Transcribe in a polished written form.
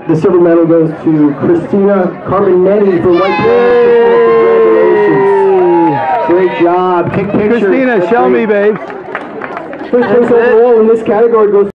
The silver medal goes to Christina Carbonetti for White Congratulations. Great job. Take pictures. Christina, show me, babe. First place overall in this category goes